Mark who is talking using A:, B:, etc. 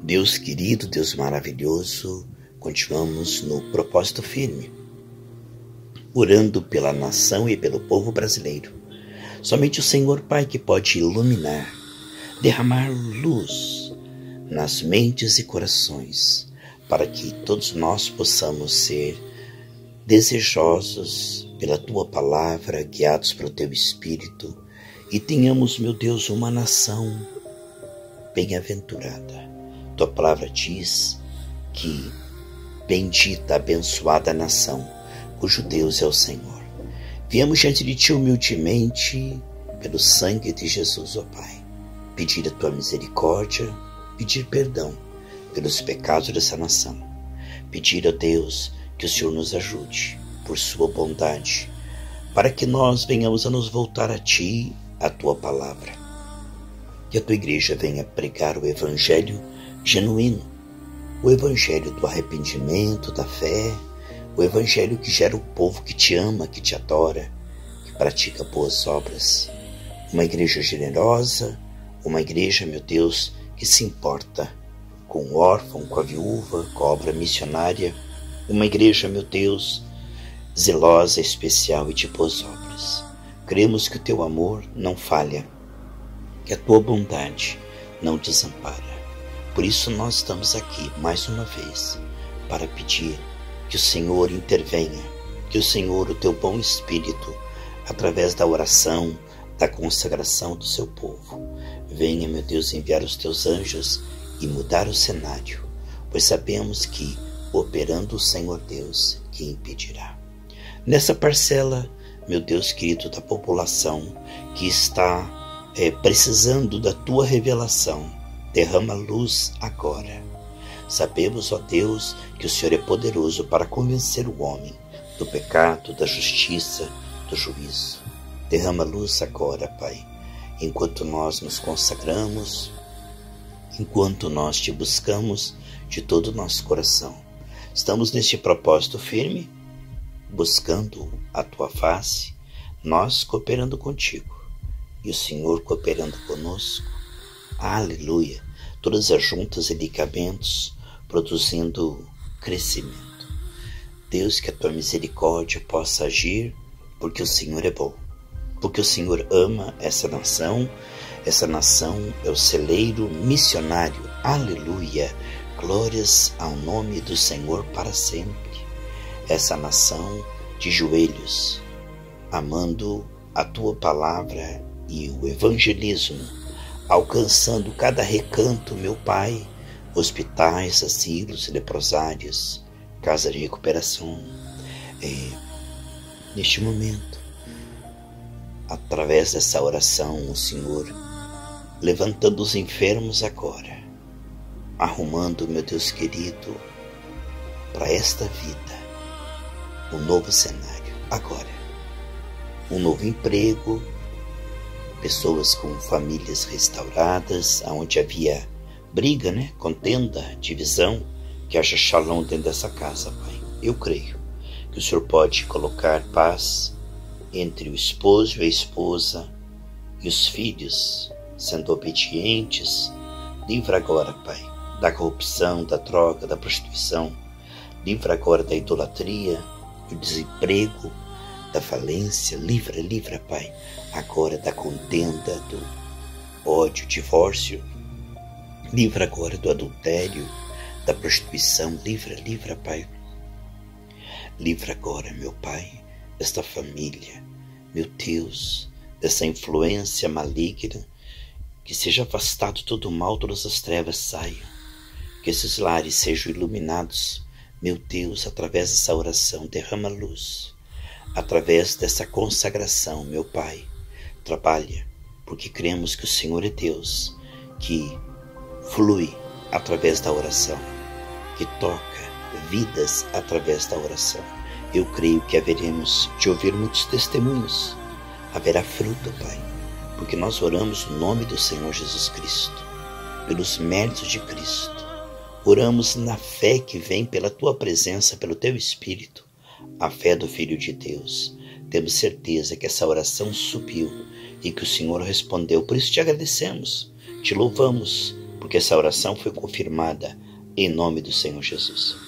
A: Deus querido, Deus maravilhoso, continuamos no propósito firme, orando pela nação e pelo povo brasileiro. Somente o Senhor Pai que pode iluminar, derramar luz nas mentes e corações, para que todos nós possamos ser desejosos pela Tua palavra, guiados pelo Teu Espírito, e tenhamos, meu Deus, uma nação bem-aventurada. Tua palavra diz que bendita, abençoada a nação, cujo Deus é o Senhor. Viemos diante de Ti humildemente, pelo sangue de Jesus, ó Pai, pedir a Tua misericórdia, pedir perdão pelos pecados dessa nação, pedir a Deus que o Senhor nos ajude, por Sua bondade, para que nós venhamos a nos voltar a Ti, a Tua palavra. Que a Tua igreja venha pregar o Evangelho genuíno, o Evangelho do arrependimento, da fé, o Evangelho que gera o povo que Te ama, que Te adora, que pratica boas obras. Uma igreja generosa, uma igreja, meu Deus, que se importa com o órfão, com a viúva, com a obra missionária. Uma igreja, meu Deus, zelosa, especial e de boas obras. Cremos que o Teu amor não falha, que a Tua bondade não desampara. Por isso nós estamos aqui, mais uma vez, para pedir que o Senhor intervenha, que o Senhor, o Teu bom Espírito, através da oração, da consagração do Seu povo, venha, meu Deus, enviar os Teus anjos e mudar o cenário, pois sabemos que, operando o Senhor Deus, que impedirá. Nessa parcela, meu Deus querido, da população que está precisando da Tua revelação, derrama luz agora. Sabemos, ó Deus, que o Senhor é poderoso para convencer o homem do pecado, da justiça, do juízo. Derrama luz agora, Pai, enquanto nós nos consagramos, enquanto nós Te buscamos de todo o nosso coração. Estamos neste propósito firme, buscando a Tua face, nós cooperando contigo e o Senhor cooperando conosco. Aleluia! Todas as juntas e ligamentos produzindo crescimento. Deus, que a Tua misericórdia possa agir, porque o Senhor é bom, porque o Senhor ama essa nação. Essa nação é o celeiro missionário. Aleluia! Glórias ao nome do Senhor para sempre. Essa nação de joelhos, amando a Tua palavra e o evangelismo, alcançando cada recanto, meu Pai, hospitais, asilos, leprosários, casa de recuperação. Neste momento, através dessa oração, o Senhor levantando os enfermos agora, arrumando, meu Deus querido, para esta vida, um novo cenário agora, um novo emprego, pessoas com famílias restauradas, onde havia briga, contenda, divisão, que haja shalom dentro dessa casa, Pai. Eu creio que o Senhor pode colocar paz entre o esposo e a esposa e os filhos, sendo obedientes. Livra agora, Pai, da corrupção, da droga, da prostituição. Livra agora da idolatria, do desemprego, da falência. Livra, Pai, agora da contenda, do ódio, divórcio. Livra agora do adultério, da prostituição. Livra, Pai. Livra agora, meu Pai, desta família, meu Deus, dessa influência maligna, que seja afastado todo o mal, todas as trevas saiam, que esses lares sejam iluminados, meu Deus, através dessa oração. Derrama luz, através dessa consagração, meu Pai. Trabalha, porque cremos que o Senhor é Deus, que flui através da oração, que toca vidas através da oração. Eu creio que haveremos de ouvir muitos testemunhos, haverá fruto, Pai, porque nós oramos no nome do Senhor Jesus Cristo, pelos méritos de Cristo. Oramos na fé que vem pela Tua presença, pelo Teu Espírito, a fé do Filho de Deus. Temos certeza que essa oração subiu e que o Senhor respondeu. Por isso te agradecemos, te louvamos, porque essa oração foi confirmada em nome do Senhor Jesus.